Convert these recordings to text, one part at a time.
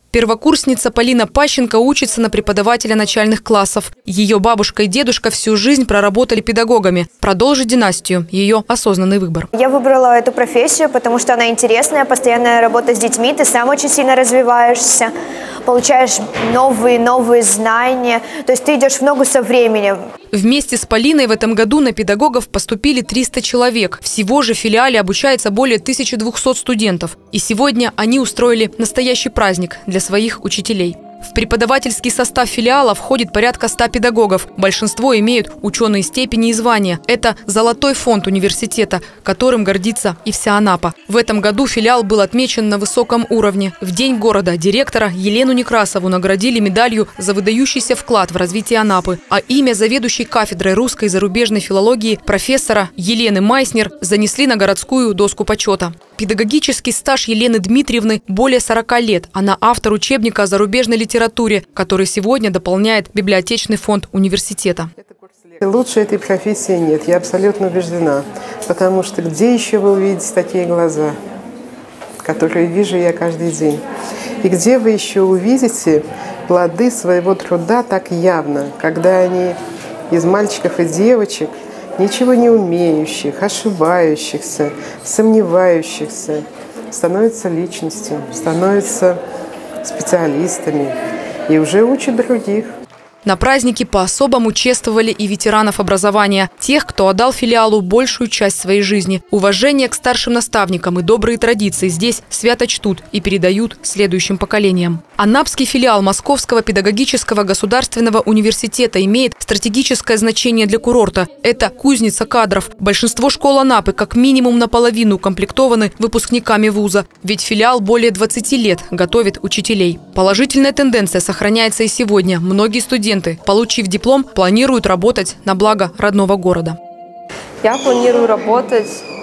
Первокурсница Полина Пащенко учится на преподавателя начальных классов. Ее бабушка и дедушка всю жизнь проработали педагогами. Продолжить династию – ее осознанный выбор. Я выбрала эту профессию, потому что она интересная, постоянная работа с детьми, ты сам очень сильно развиваешься, получаешь новые знания, то есть ты идешь в ногу со временем. Вместе с Полиной в этом году на педагогов поступили 300 человек. Всего же в филиале обучается более 1200 студентов. И сегодня они устроили настоящий праздник для своих учителей. В преподавательский состав филиала входит порядка 100 педагогов. Большинство имеют ученые степени и звания. Это золотой фонд университета, которым гордится и вся Анапа. В этом году филиал был отмечен на высоком уровне. В День города директора Елену Некрасову наградили медалью за выдающийся вклад в развитие Анапы. А имя заведующей кафедрой русской и зарубежной филологии профессора Елены Майснер занесли на городскую доску почета. Педагогический стаж Елены Дмитриевны более 40 лет. Она автор учебника о зарубежной литературе, который сегодня дополняет библиотечный фонд университета. Лучше этой профессии нет, я абсолютно убеждена. Потому что где еще вы увидите такие глаза, которые вижу я каждый день? И где вы еще увидите плоды своего труда так явно, когда они из мальчиков и девочек, ничего не умеющих, ошибающихся, сомневающихся, становятся личностью, становятся специалистами и уже учат других. На празднике по-особому чествовали и ветеранов образования, тех, кто отдал филиалу большую часть своей жизни. Уважение к старшим наставникам и добрые традиции здесь свято чтут и передают следующим поколениям. Анапский филиал Московского педагогического государственного университета имеет стратегическое значение для курорта. Это кузница кадров. Большинство школ Анапы как минимум наполовину укомплектованы выпускниками вуза. Ведь филиал более 20 лет готовит учителей. Положительная тенденция сохраняется и сегодня. Многие студенты, получив диплом, планируют работать на благо родного города. Я планирую работать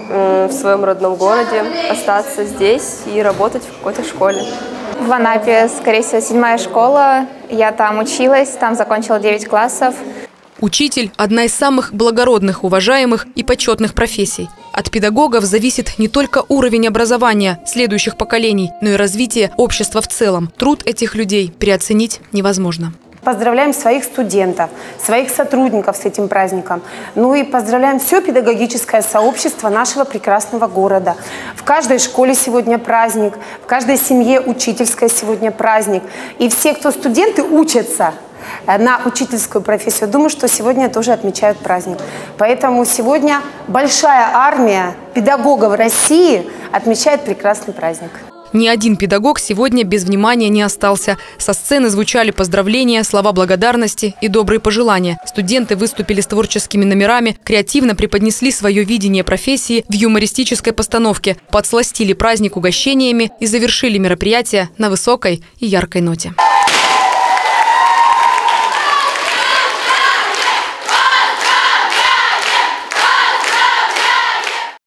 в своем родном городе, остаться здесь и работать в какой-то школе. В Анапе, скорее всего, 7-я школа. Я там училась, там закончила 9 классов. Учитель – одна из самых благородных, уважаемых и почетных профессий. От педагогов зависит не только уровень образования следующих поколений, но и развитие общества в целом. Труд этих людей переоценить невозможно. Поздравляем своих студентов, своих сотрудников с этим праздником. Ну и поздравляем все педагогическое сообщество нашего прекрасного города. В каждой школе сегодня праздник, в каждой семье учительская сегодня праздник. И все, кто студенты, учатся на учительскую профессию. Думаю, что сегодня тоже отмечают праздник. Поэтому сегодня большая армия педагогов России отмечает прекрасный праздник. Ни один педагог сегодня без внимания не остался. Со сцены звучали поздравления, слова благодарности и добрые пожелания. Студенты выступили с творческими номерами, креативно преподнесли свое видение профессии в юмористической постановке, подсластили праздник угощениями и завершили мероприятие на высокой и яркой ноте.